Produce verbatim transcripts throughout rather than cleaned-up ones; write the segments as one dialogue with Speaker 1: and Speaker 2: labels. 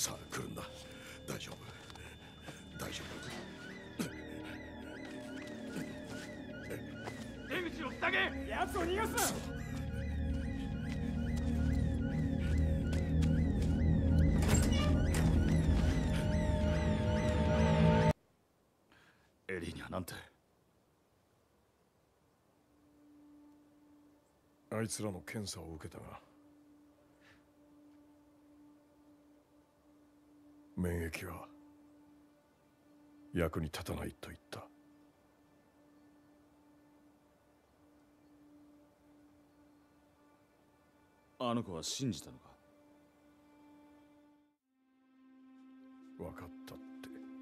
Speaker 1: さあ来るんだ。大丈夫大丈夫。
Speaker 2: 出口を塞げ。奴を逃がすな。
Speaker 3: エリーにはなんて。
Speaker 1: あいつらの検査を受けたが、免疫は役に立たないと言った。
Speaker 3: あの子は信じたのか。
Speaker 1: 分かったって。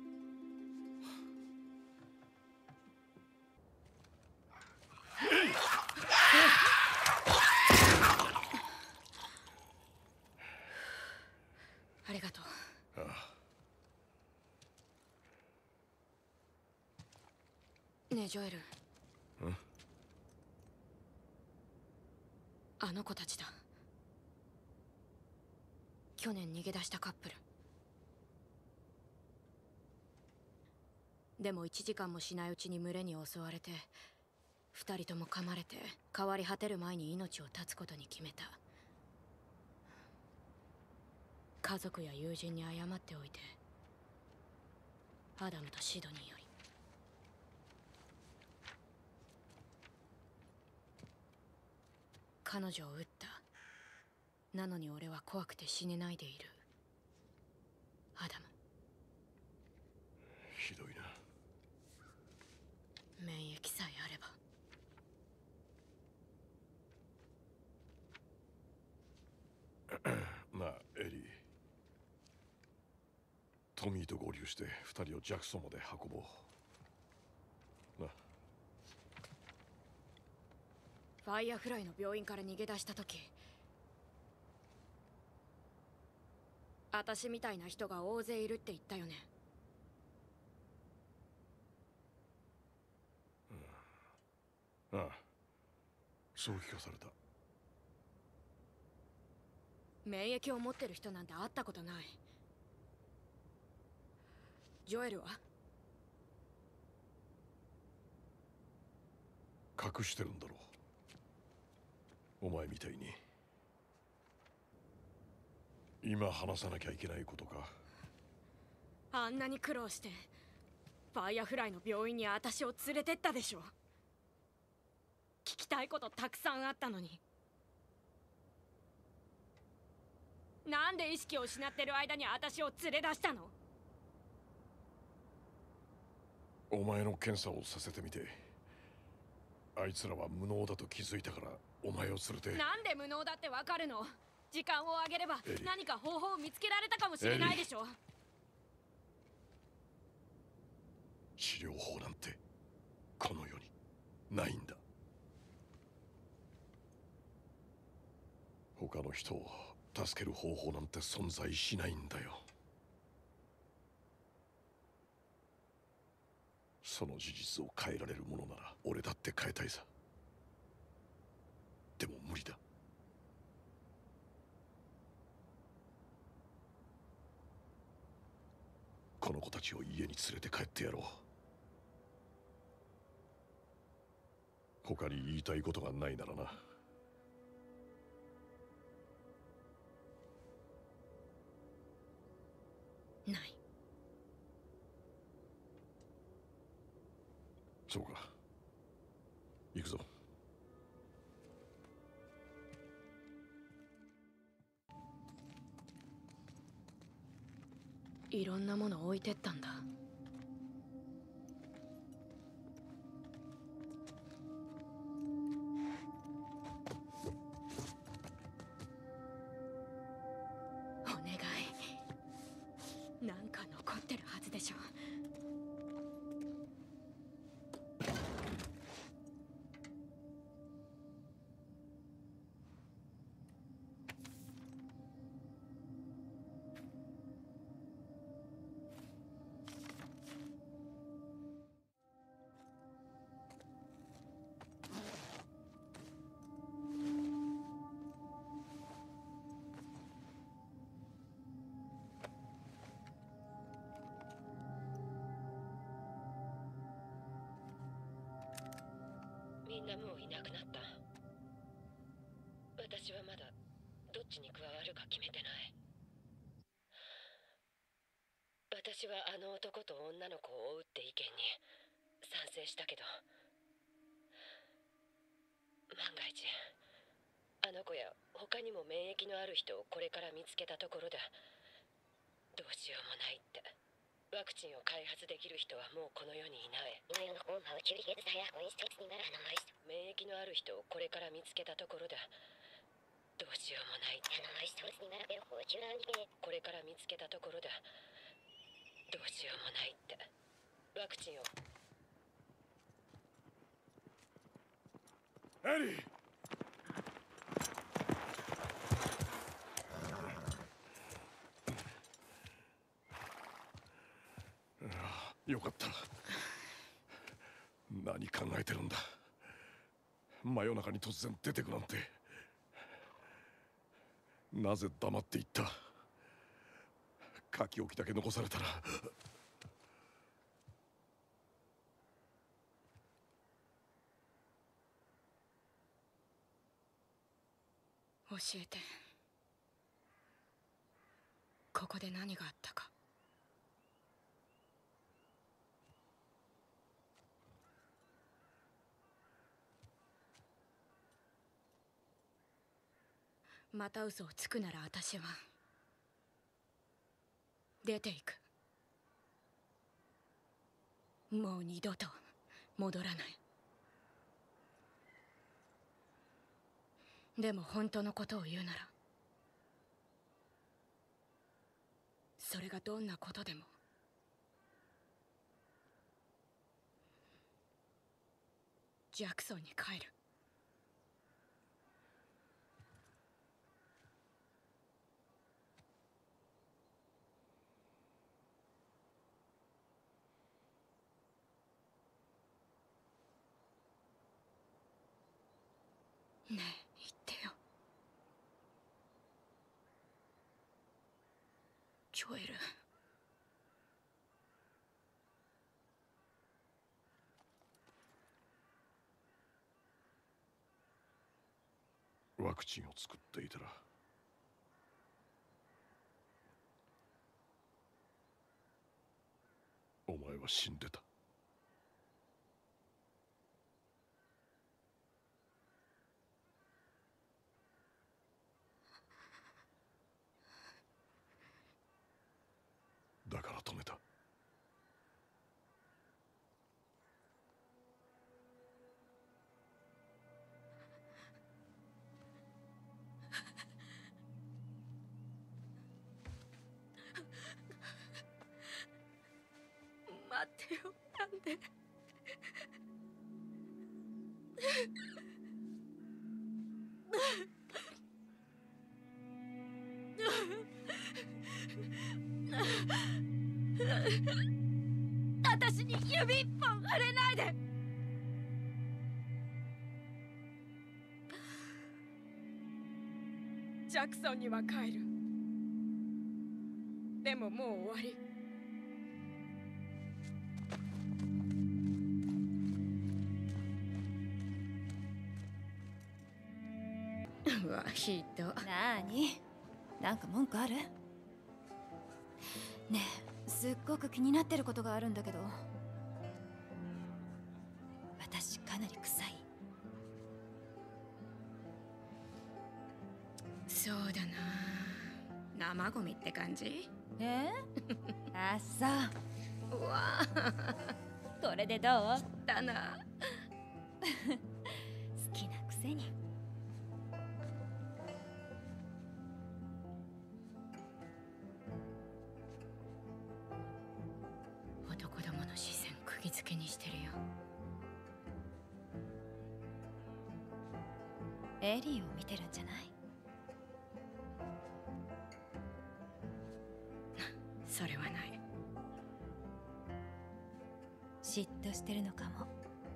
Speaker 4: ありがとう。
Speaker 1: ああ。
Speaker 4: ねえジョエル。
Speaker 1: ん？
Speaker 4: あの子たちだ。去年逃げ出したカップル。でも一時間もしないうちに群れに襲われて、二人とも噛まれて変わり果てる前に命を絶つことに決めた。家族や友人に謝っておいて。アダムとシドニーより。彼女を撃った。なのに俺は怖くて死ねないでいる。アダム。
Speaker 1: ひどいな。
Speaker 4: 免疫さえあれば。
Speaker 1: なあエリー、トミーと合流して二人をジャクソンまで運ぼうな。
Speaker 4: ファイアフライの病院から逃げ出した時、私みたいな人が大勢いるって言ったよね。
Speaker 1: うん、ああ、そう聞かされた。
Speaker 4: 免疫を持ってる人なんて会ったことない。ジョエルは
Speaker 1: 隠してるんだろう、お前みたいに。今話さなきゃいけないことか。
Speaker 4: あんなに苦労してファイアフライの病院に私を連れてったでしょ。聞きたいことたくさんあったのに。なんで意識を失ってる間に私を連れ出したの？
Speaker 1: お前の検査をさせてみて、あいつらは無能だと気づいたからお前を連れて。
Speaker 4: なんで無能だってわかるの？時間をあげれば何か方法を見つけられたかもしれないでしょ。
Speaker 1: 治療法なんてこの世にないんだ。他の人を助ける方法なんて存在しないんだよ。その事実を変えられるものなら俺だって変えたいさ。でも無理だ。この子たちを家に連れて帰ってやろう。他に言いたいことがないならな。
Speaker 4: ない。
Speaker 1: そうか、行くぞ。
Speaker 4: いろんなもの置いてったんだ。お願い、なんか残ってるはずでしょ。
Speaker 5: みんなもういなくなった。私はまだどっちに加わるか決めてない。私はあの男と女の子を追うって意見に賛成したけど、万が一あの子や他にも免疫のある人をこれから見つけたところでどうしようもないって。ワクチンを開発できる人はもうこの世にいない。免疫のある人をこれから見つけたところでどうしようもないって。これから見つけたところでどうしようもないって。ワクチンを。
Speaker 1: エリー、よかった。何考えてるんだ。真夜中に突然出てくなんて。なぜ黙っていった。書き置きだけ残されたら。
Speaker 4: 教えて、ここで何があったか。また嘘をつくなら私は出ていく。もう二度と戻らない。でも本当のことを言うなら、それがどんなことでもジャクソンに帰る。ねえ、言ってよ。ジョエル。
Speaker 1: ワクチンを作っていたらお前は死んでた。だから止めた。
Speaker 4: 待ってよ、なんで。私に指一本触れないで。ジャクソンには帰る。でももう終わり。うわ、ひど。
Speaker 6: なーに、なんか文句ある？ねえ、すっごく気になってることがあるんだけど。私かなり臭い。
Speaker 4: そうだな、生ゴミって感じ？
Speaker 6: えあっそう。
Speaker 4: うわ
Speaker 6: これでどう？
Speaker 4: だな。
Speaker 6: 好きなくせに。
Speaker 4: 男どもの視線釘付けにしてるよ。
Speaker 6: エリーを見てるんじゃない？
Speaker 4: それはない。
Speaker 6: 嫉妬してるのかも。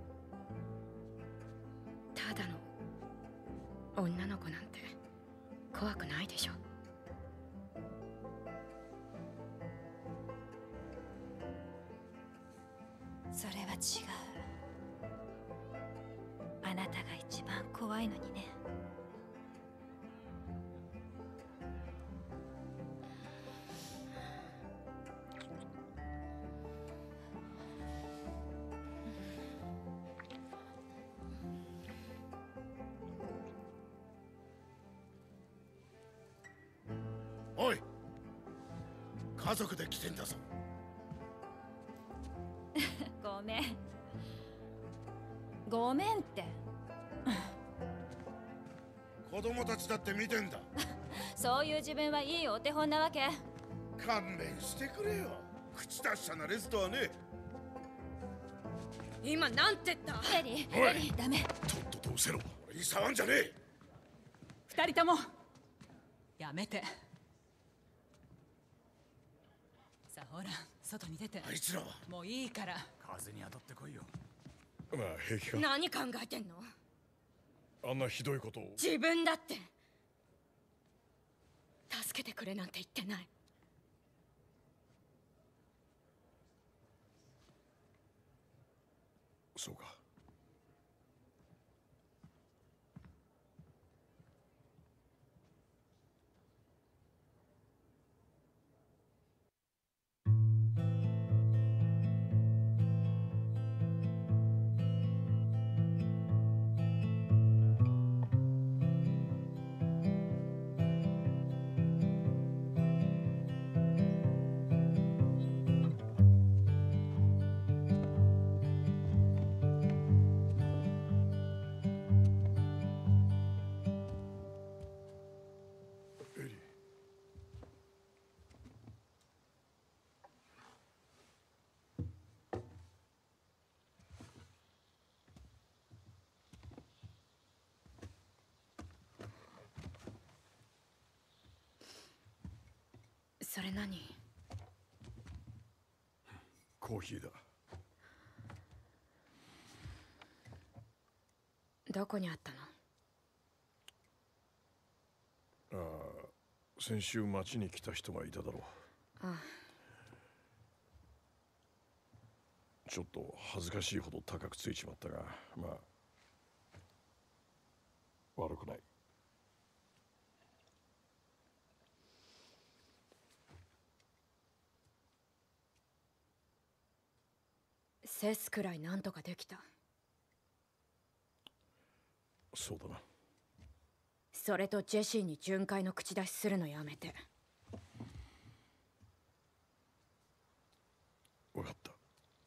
Speaker 4: ただの女の子なんて怖くないでしょ。
Speaker 6: それは違う。あなたが一番怖いのにね。
Speaker 1: おい、家族で来てんだぞ。
Speaker 6: ごめんごめんって
Speaker 1: 子供たちだって見てんだ。
Speaker 6: そういう自分はいいお手本なわけ。
Speaker 1: 勘弁してくれよ。口達者なレズとはね。
Speaker 4: 今なんて言った？
Speaker 6: エリ
Speaker 1: おい
Speaker 6: エリダメ。
Speaker 1: とっとと失せろ。俺に触んじゃねえ。
Speaker 7: 二人ともやめて。さあほら外に出て。
Speaker 1: あいつらは
Speaker 7: もういいから。
Speaker 3: 風に当たってこいよ。
Speaker 1: まあ平気か。
Speaker 4: 何考えてんの？
Speaker 1: あんなひどいことを。
Speaker 4: 自分だって助けてくれなんて言ってない。
Speaker 1: そうか。エリー。
Speaker 4: それ何？
Speaker 1: コーヒーだ。
Speaker 4: どこにあったの？
Speaker 1: ああ、先週町に来た人がいただろう。
Speaker 4: ああ、
Speaker 1: ちょっと恥ずかしいほど高くついちまったが、まあ悪くない。
Speaker 4: セスくらいなんとかできた。
Speaker 1: そうだな。
Speaker 4: それとジェシーに巡回の口出しするのやめて。
Speaker 1: 分かった。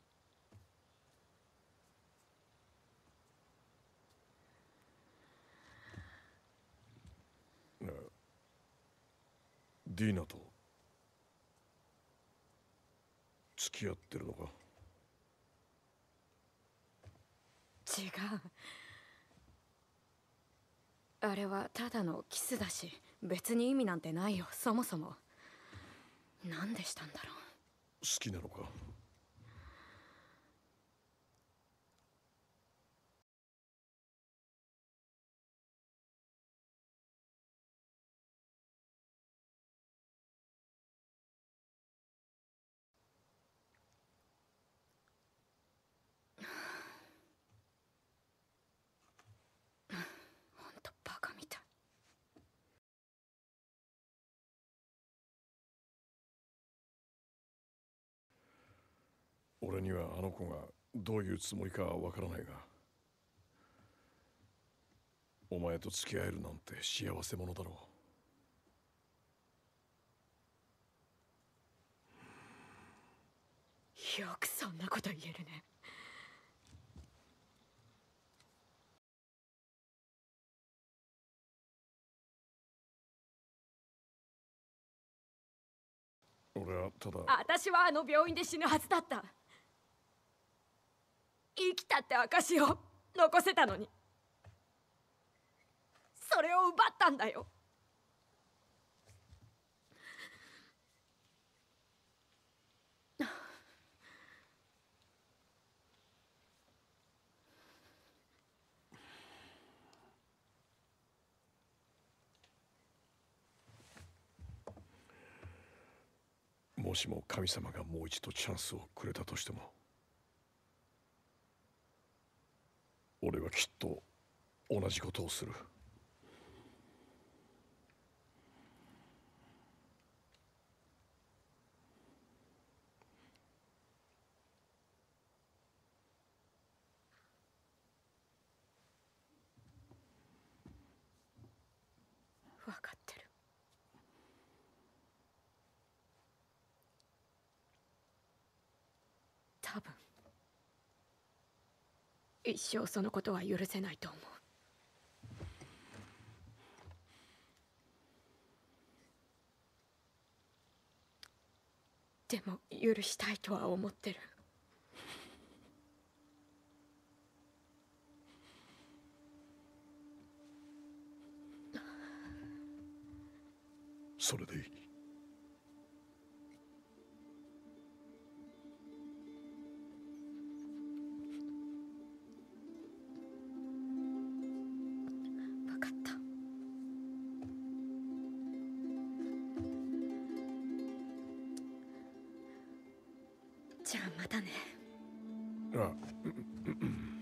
Speaker 1: なあ、ディーナと付き合ってるのか？
Speaker 4: 違う。あれはただのキスだし、別に意味なんてないよ。そもそもなんでしたんだろう。
Speaker 1: 好きなのか？
Speaker 4: ほんとバカみたい。
Speaker 1: 俺にはあの子がどういうつもりかはわからないが、お前と付き合えるなんて幸せ者だろ
Speaker 4: う。よくそんなこと言えるね。
Speaker 1: 俺はただ。
Speaker 4: 私はあの病院で死ぬはずだった。生きたって証を残せたのに、それを奪ったんだよ。
Speaker 1: もしも神様がもう一度チャンスをくれたとしても、俺はきっと同じことをする。
Speaker 4: 分かってる。多分一生そのことは許せないと思う。でも許したいとは思ってる。
Speaker 1: それでいい。
Speaker 4: 分かった。じゃあまたね。
Speaker 1: ああ。